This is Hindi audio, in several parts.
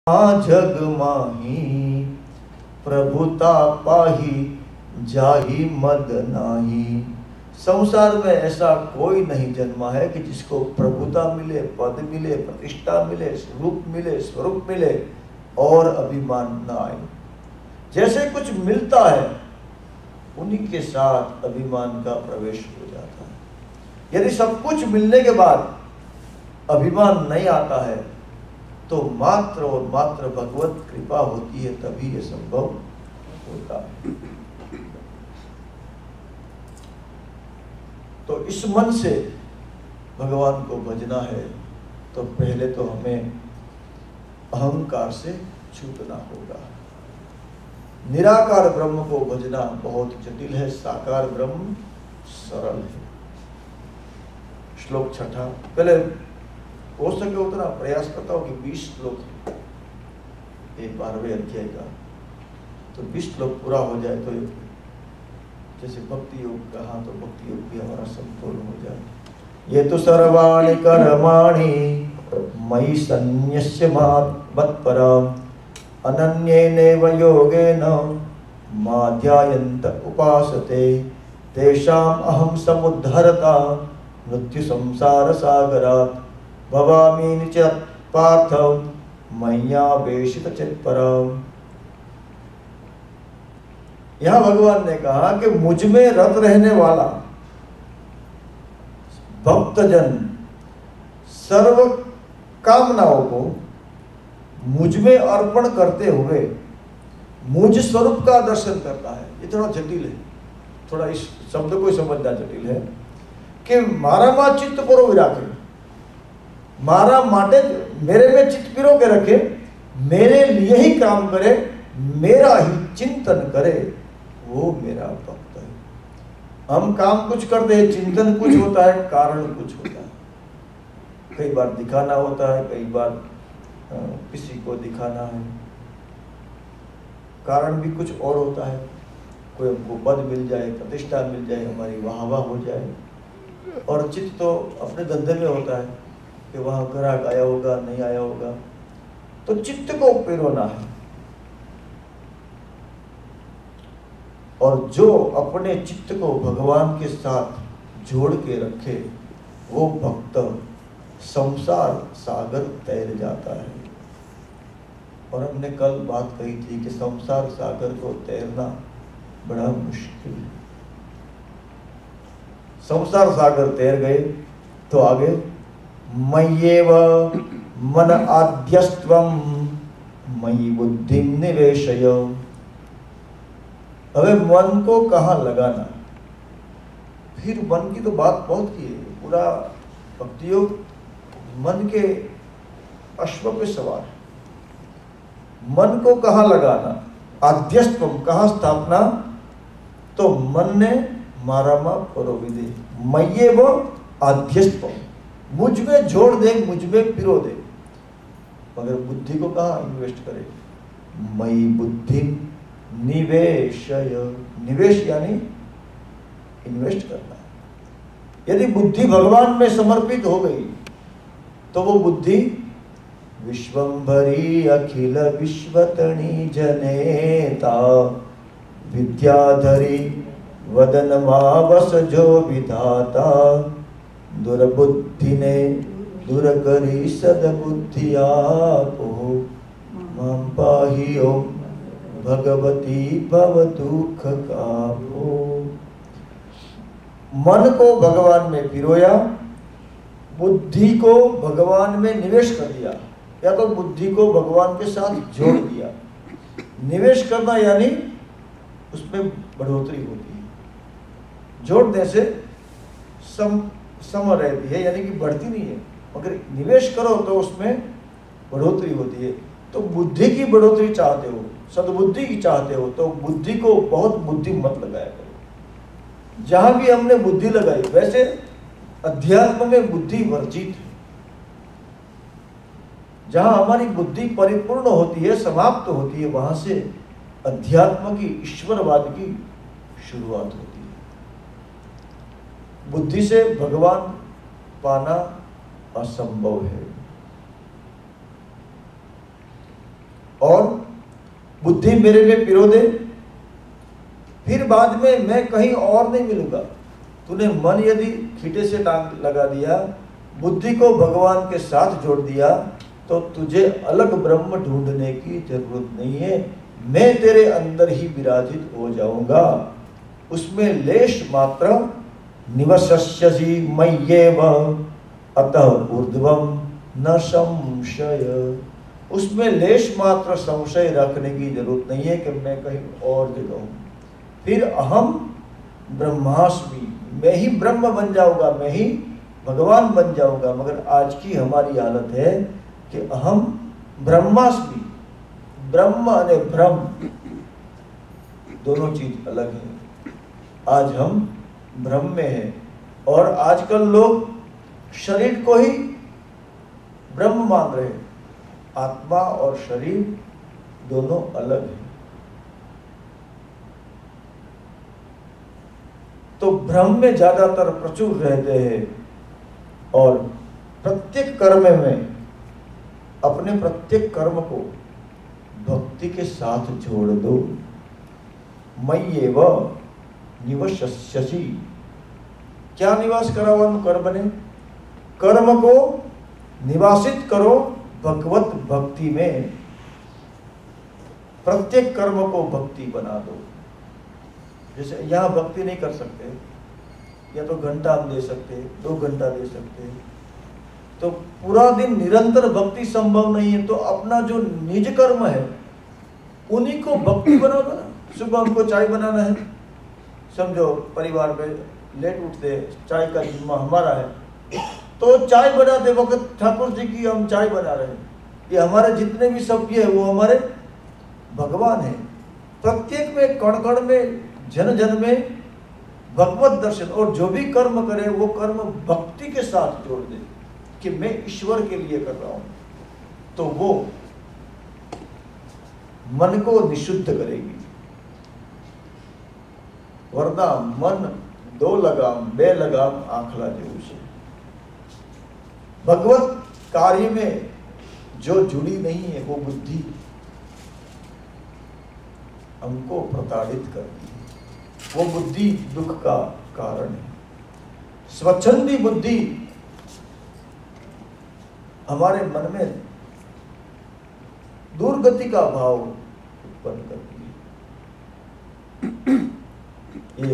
जग माही प्रभुता पाही जाही मद नाही। संसार में ऐसा कोई नहीं जन्मा है कि जिसको प्रभुता मिले, पद मिले, प्रतिष्ठा मिले, रूप मिले, स्वरूप मिले और अभिमान न आए। जैसे कुछ मिलता है उन्हीं के साथ अभिमान का प्रवेश हो जाता है। यदि सब कुछ मिलने के बाद अभिमान नहीं आता है तो मात्र और मात्र भगवत कृपा होती है, तभी ये संभव होता है। तो इस मन से भगवान को भजना है तो पहले तो हमें अहंकार से छूटना होगा। निराकार ब्रह्म को भजना बहुत जटिल है, साकार ब्रह्म सरल है। श्लोक 6 पहले हो सके उतना प्रयास करता हूँ कि 20 श्लोक है 12वें अध्याय का, तो 20 श्लोक पूरा हो जाए तो जैसे भक्ति योग कहा तो भक्ति योग भी हमारा संपूर्ण हो जाए। ये तो सर्वाणि कर्माणि मयि सन्न्यस्य मत्परम् अनन्येनैव योगेन माध्यायन्त उपासते तेषाम् अहं समुद्धरता मृत्यु संसार सागरात् भवामि नित्यं पार्थ मय्यावेशित चित्तपरम्। यहाँ भगवान ने कहा कि मुझ में रत रहने वाला भक्तजन सर्व कामनाओं को मुझ में अर्पण करते हुए मुझ स्वरूप का दर्शन करता है। ये थोड़ा जटिल है, थोड़ा इस शब्द को समझना जटिल है कि मारा मा चित्त परो विराखे, मारा माटे मेरे में चित्त पिरो के रखे, मेरे लिए ही काम करे, मेरा ही चिंतन करे, वो मेरा भक्त है। हम काम कुछ करते हैं, चिंतन कुछ होता है, कारण कुछ होता है। कई बार दिखाना होता है, कई बार किसी को दिखाना है, कारण भी कुछ और होता है। कोई हमको पद मिल जाए, प्रतिष्ठा मिल जाए, हमारी वाहवाह हो जाए, और चित्त तो अपने धंधे में होता है कि वहाँ ग्राहक आया होगा, नहीं आया होगा, तो चित्त को पिरोना है। और जो अपने चित्त को भगवान के साथ जोड़ के रखे वो भक्त संसार सागर तैर जाता है। और हमने कल बात कही थी कि संसार सागर को तैरना बड़ा मुश्किल है। संसार सागर तैर गए तो आगे मय्येव मन आद्यस्त्वं मयि बुद्धिं निवेशय। अबे मन को कहाँ लगाना, फिर मन की तो बात बहुत की है, पूरा भक्ति योग मन के अश्व पे सवार है। मन को कहाँ लगाना, आद्यस्त्वम कहाँ स्थापना, तो मन ने मारा मा परो विदे, मय्येव आद्यस्त्वम, मुझ में जोड़ दे, मुझ में पिरो दे। मगर बुद्धि को कहाँ इन्वेस्ट करे, मयि बुद्धि निवेशय, निवेश यानी इन्वेस्ट करना। यदि बुद्धि भगवान में समर्पित हो गई तो वो बुद्धि विश्वंभरी अखिल विश्वतणी जनेता विद्याधरी वदन मावस जो विधाता दुर्बुद्धि ने दूर करी सदबुद्धि आपो मां पाहि ओम भगवती भव दुख कापो। मन को भगवान में पिरोया, बुद्धि को भगवान में निवेश कर दिया, या तो बुद्धि को भगवान के साथ जोड़ दिया। निवेश करना यानी उसमें बढ़ोतरी होती है, जोड़ने से सम रहती है, यानी कि बढ़ती नहीं है। मगर निवेश करो तो उसमें बढ़ोतरी होती है। तो बुद्धि की बढ़ोतरी चाहते हो, सद्बुद्धि की चाहते हो, तो बुद्धि को बहुत बुद्धि मत लगाया करो। जहां भी हमने बुद्धि लगाई, वैसे अध्यात्म में बुद्धि वर्जित है। जहां हमारी बुद्धि परिपूर्ण होती है, समाप्त होती है, वहां से अध्यात्म की, ईश्वरवाद की शुरुआत होती है। बुद्धि से भगवान पाना असंभव है। बुद्धि मेरे लिए पिरो दे, फिर बाद में मैं कहीं और नहीं मिलूंगा। तूने मन यदि खींटे से टांग लगा दिया, बुद्धि को भगवान के साथ जोड़ दिया, तो तुझे अलग ब्रह्म ढूंढने की जरूरत नहीं है। मैं तेरे अंदर ही विराजित हो जाऊंगा, उसमें लेश मात्र निवसस्यसि मय्येव अतः ऊर्ध्वं न संशय। उसमें लेश मात्र संशय रखने की जरूरत नहीं है कि मैं कहीं और जगह हूं। फिर अहम ब्रह्मास्मि, मैं ही ब्रह्म बन जाऊंगा, मैं ही भगवान बन जाऊंगा। मगर आज की हमारी हालत है कि अहम ब्रह्मास्मि, ब्रह्म और ब्रह्म दोनों चीज अलग है। आज हम ब्रह्म में हैं, और आजकल लोग शरीर को ही ब्रह्म मान रहे हैं। आत्मा और शरीर दोनों अलग हैं। तो भ्रम में ज्यादातर प्रचुर रहते हैं, और प्रत्येक कर्म में अपने प्रत्येक कर्म को भक्ति के साथ जोड़ दो। मय्येव निवसस्यसि, क्या निवास करावन कर्म ने? कर्म को निवासित करो भगवत भक्ति में। प्रत्येक कर्म को भक्ति बना दो। जैसे यहाँ भक्ति नहीं कर सकते, या तो घंटा हम दे सकते, 2 घंटा दे सकते, तो पूरा दिन निरंतर भक्ति संभव नहीं है। तो अपना जो निज कर्म है उन्हीं को भक्ति बना दो ना। सुबह हमको चाय बनाना है, समझो परिवार में लेट उठते, चाय का जिम्मा हमारा है, तो चाय बनाते वक्त ठाकुर जी की हम चाय बना रहे हैं। ये हमारे जितने भी सभ्य है वो हमारे भगवान है। प्रत्येक में कण कण में जन जन में भगवत दर्शन, और जो भी कर्म करे वो कर्म भक्ति के साथ जोड़ दे कि मैं ईश्वर के लिए कर रहा हूं, तो वो मन को निशुद्ध करेगी। वरना मन 2 लगाम बे लगाम आंखला जेवू छे। भगवत कार्य में जो जुड़ी नहीं है वो बुद्धि हमको प्रताड़ित करती है। वो बुद्धि दुख का कारण है। स्वच्छंदी बुद्धि हमारे मन में दुर्गति का भाव उत्पन्न करती है। ये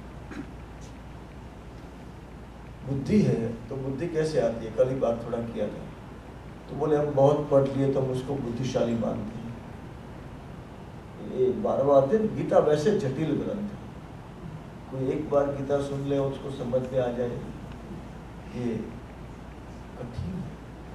बुद्धि है, तो बुद्धि कैसे आती है? कल ही बात थोड़ा किया था, तो बोले हम बहुत पढ़ लिए तो हम उसको बुद्धिशाली मानते हैं। ये 12वां अध्याय गीता वैसे जटिल ग्रंथ है, कोई एक बार गीता सुन ले उसको समझ में आ जाए, ये कठिन है।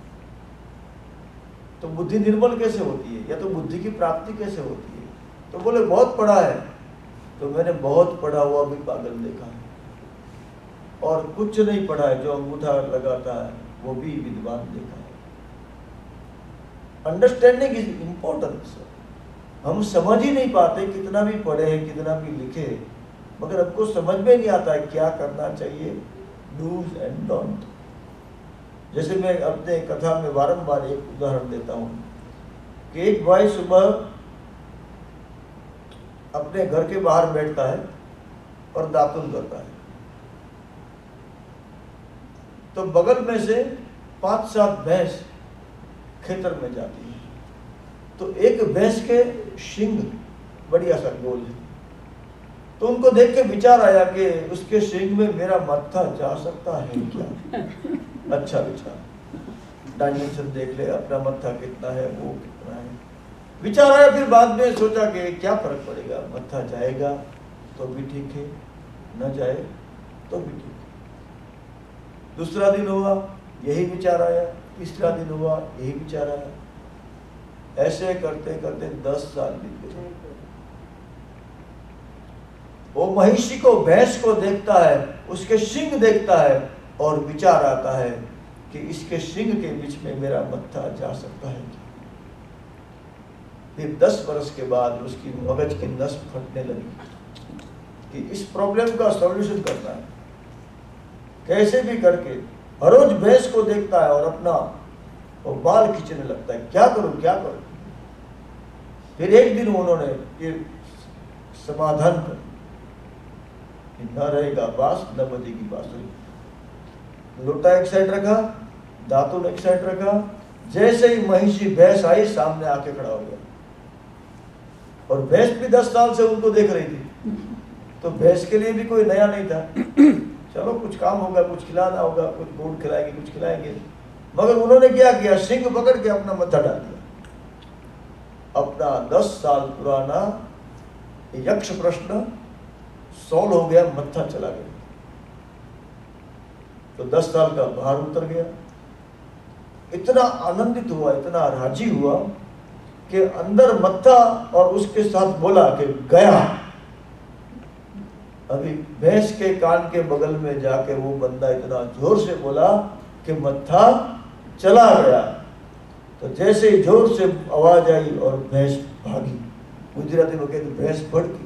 तो बुद्धि निर्मल कैसे होती है, या तो बुद्धि की प्राप्ति कैसे होती है? तो बोले बहुत पढ़ा है, तो मैंने बहुत पढ़ा हुआ भी पागल देखा है, और कुछ नहीं पढ़ा है जो अंगूठा लगाता है वो भी विद्वान देखा है। Understanding is important. हम समझ ही नहीं पाते, कितना भी पढ़े हैं, कितना भी लिखे, मगर हमको समझ में नहीं आता है क्या करना चाहिए, डूज एंड डोंट। जैसे मैं अपने कथा में बारंबार एक उदाहरण देता हूँ कि एक भाई सुबह अपने घर के बाहर बैठता है और दातुन करता है, तो बगल में से 5-7 भैंस खेतर में जाती है। तो एक भैंस के शिंग बढ़िया सा गोल है, तो उनको देख के विचार आया कि उसके शिंग में मेरा मत्था जा सकता है क्या? अच्छा विचार, डायमेंशन देख ले, अपना मत्था कितना है, वो कितना है, विचार आया। फिर बाद में सोचा कि क्या फर्क पड़ेगा, मत्था जाएगा तो भी ठीक है, न जाए तो भी ठीक है। दूसरा दिन हुआ, यही विचार आया, तीसरा दिन हुआ, यही विचार आया। ऐसे करते करते 10 साल बीत गए। वो महिषी को, भैंस को देखता है, उसके शिंग देखता है, और विचार आता है कि इसके शिंग के बीच में मेरा मत्था जा सकता है क्या? फिर 10 वर्ष के बाद उसकी मगज की नस फटने लगी कि इस प्रॉब्लम का सॉल्यूशन करना है। कैसे भी करके हर रोज भैंस को देखता है और अपना वो बाल खींचने लगता है, क्या करूं क्या करूं। फिर एक दिन उन्होंने ये समाधान कर, न रहेगा बांस न बजेगी बांसुरी। लोटा एक साइड रखा, दातुन एक साइड रखा, जैसे ही महिषी भैंस आई सामने आके खड़ा हो गया। और भैंस भी 10 साल से उनको देख रही थी, तो भैंस के लिए भी कोई नया नहीं था। चलो कुछ काम होगा, कुछ खिलाना होगा, कुछ गुड़ खिलाएंगे, कुछ खिलाएंगे। मगर उन्होंने क्या किया, सिंह पकड़ के अपना मत्था डाल दिया। अपना 10 साल पुराना यक्ष प्रश्न सॉल्व हो गया, मत्था चला गया। तो 10 साल का भार उतर गया। इतना आनंदित हुआ, इतना राजी हुआ कि अंदर मत्था और उसके साथ बोला कि गया। अभी भैंस के कान के बगल में जाके वो बंदा इतना जोर से बोला कि मत्था चला गया। तो जैसे ही जोर से आवाज आई और भैंस भागी। गुजराती में कहते भैंस भड़की।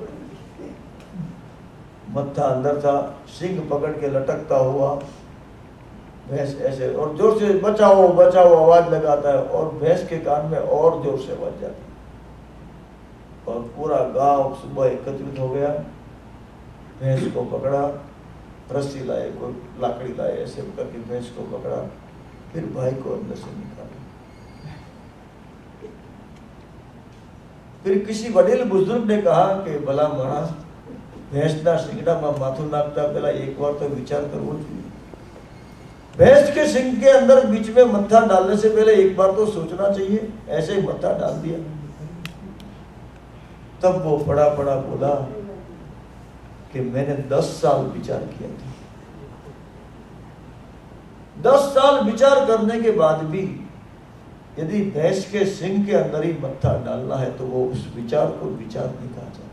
मत्था अंदर था, सिंह पकड़ के लटकता हुआ भैंस ऐसे और जोर से बचाओ बचाओ आवाज लगाता है, और भैंस के कान में और जोर से आवाज जाती है। और पूरा गांव सुबह एकत्रित हो गया। भैंस को पकड़ा, रस्सी लाए, कोई लाकड़ी लाए, ऐसे करके भैंस को पकड़ा, फिर भाई को अंदर से निकाला। फिर किसी वडील बुजुर्ग ने कहा कि भला माणस भैंसना सिंगडाમાં माथું નાખતા પહેલા एक बार तो विचार करવો જોઈએ। भैंस के सिंग के अंदर बीच में मत्था डालने से पहले एक बार तो सोचना चाहिए। ऐसे ही मत्था डाल दिया। तब वो पड़ा पड़ा बोला कि मैंने 10 साल विचार किया था। 10 साल विचार करने के बाद भी यदि भैंस के सिंग के अंदर ही मत्था डालना है तो वो उस विचार को विचार नहीं कहा जाता।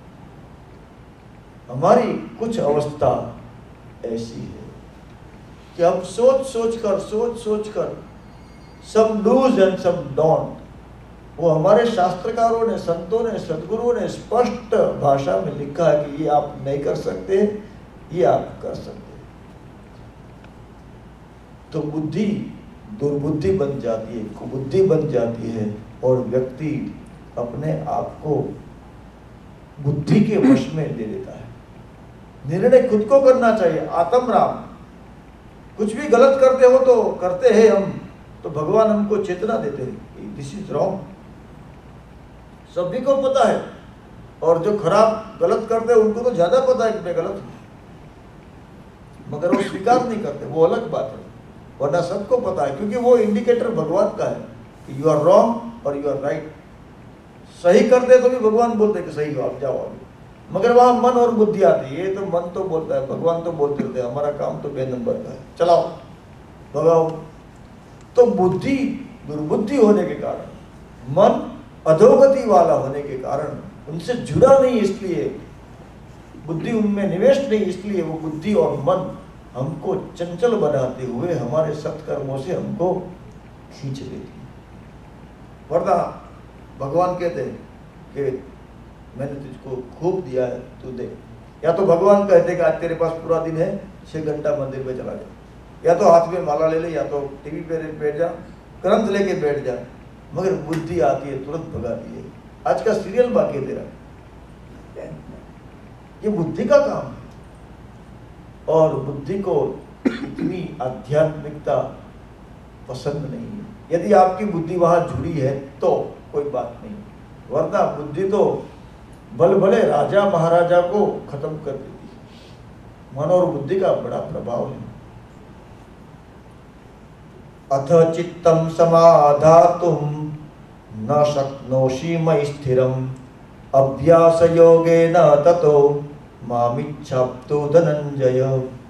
हमारी कुछ अवस्था ऐसी है कि हम सोच सोच कर some does and some don't, वो हमारे शास्त्रकारों ने, संतों ने, सदगुरुओं ने स्पष्ट भाषा में लिखा है कि ये आप नहीं कर सकते, ये आप कर सकते। तो बुद्धि दुर्बुद्धि बन जाती है, कुबुद्धि बन जाती है, और व्यक्ति अपने आप को बुद्धि के वश में ले लेता है। निर्णय खुद को करना चाहिए। आत्म राम, कुछ भी गलत करते हो तो करते हैं हम, तो भगवान हमको चेतना देते हैं, दिस इज रॉन्ग। सभी को पता है, और जो खराब गलत करते हैं उनको तो ज्यादा पता है कि मैं गलत हूं, मगर वो स्वीकार नहीं करते, वो अलग बात है। वरना सबको पता है, क्योंकि वो इंडिकेटर भगवान का है कि यू आर रॉन्ग और यू आर राइट। सही करते तो भी भगवान बोलते कि सही हो, आप जाओ आगे। मगर वहां मन और बुद्धि आती है। ये तो मन तो बोलता है, भगवान तो बोलते रहते हैं हमारा काम तो 2 नंबर का है, चलाओ भगाओ। तो बुद्धि दुर्बुद्धि होने के कारण, मन अधोगति वाला होने के कारण, उनसे जुड़ा नहीं, इसलिए बुद्धि उनमें निवेश नहीं, इसलिए वो बुद्धि और मन हमको चंचल बनाते हुए हमारे सत्कर्मों से हमको खींच लेती है। वरना भगवान कहते हैं कि मैंने तुझको खूब दिया है, तू दे। या तो भगवान कहते कि आज तेरे पास पूरा दिन है, 6 घंटा मंदिर में चला जा, या तो हाथ में माला ले ले, या तो टीवी पे बैठ जा, ग्रंथ लेके बैठ जा। मगर बुद्धि आती है, तुरंत भगाती है। आज का सीरियल बाकी है तेरा, ये बुद्धि का काम है। और बुद्धि को इतनी आध्यात्मिकता पसंद नहीं है। यदि आपकी बुद्धि वहां जुड़ी है तो कोई बात नहीं, वरना बुद्धि तो बल भले राजा महाराजा को खत्म कर देती है। मन और बुद्धि का बड़ा प्रभाव है। अथ चित्तम समाधातुम न शक्नोषि मयि स्थिरम अभ्यास योगेन ततो मामिच्छाप्तो धनंजय।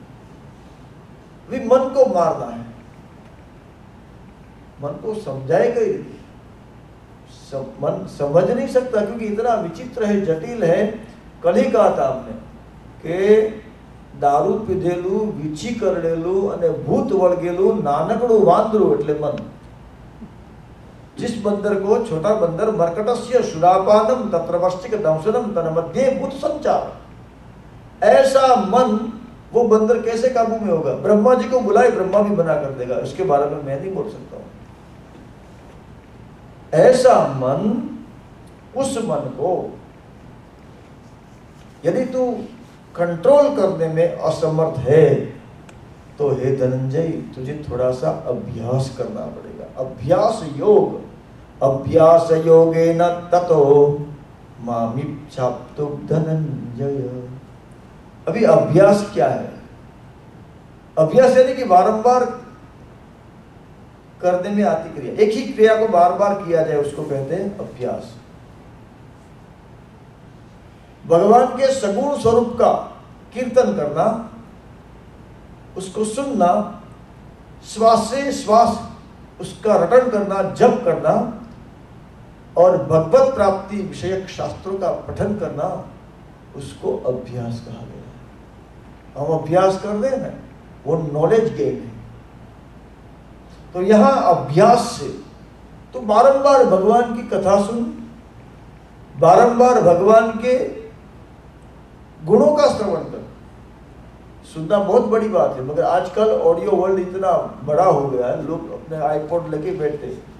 भी मन को मारना है, मन को समझाएगा ही, मन समझ नहीं सकता, क्योंकि इतना विचित्र है, जटिल है। कल ही कहा था हमने कि दारू पीधेलू, વીછી કરડેલું અને ભૂત વળગેલું નાનકડું વાંદરું એટલે મન। जिस बंदर को छोटा बंदर मर्कटस्य सुरापानम तत्रवस्तिक दंशनम तन्मध्ये भूत संचार, ऐसा मन वो बंदर कैसे काबू में होगा? ब्रह्मा जी को बुलाए, ब्रह्मा भी बना कर देगा, उसके बारे में मैं नहीं बोल सकता हूं। ऐसा मन उस मन को यदि तू कंट्रोल करने में असमर्थ है तो हे धनंजय तुझे थोड़ा सा अभ्यास करना पड़ेगा। अभ्यास योग, अभ्यास योगेन ततो मामिच्छाप्तु धनंजय। अभी अभ्यास क्या है? अभ्यास यानी कि बारंबार करने में आती क्रिया, एक ही क्रिया को बार बार किया जाए उसको कहते हैं अभ्यास। भगवान के सगुण स्वरूप का कीर्तन करना, उसको सुनना, श्वास से श्वास उसका रटन करना, जप करना और भगवत प्राप्ति विषयक शास्त्रों का पठन करना, उसको अभ्यास कहा गया है। हम अभ्यास कर रहे हैं ना, वो नॉलेज गेन है। तो यहां अभ्यास से तो बारंबार भगवान की कथा सुन, बारंबार भगवान के गुणों का श्रवण कर। सुनना बहुत बड़ी बात है, मगर आजकल ऑडियो वर्ल्ड इतना बड़ा हो गया है, लोग अपने आईपॉड लेके बैठते हैं।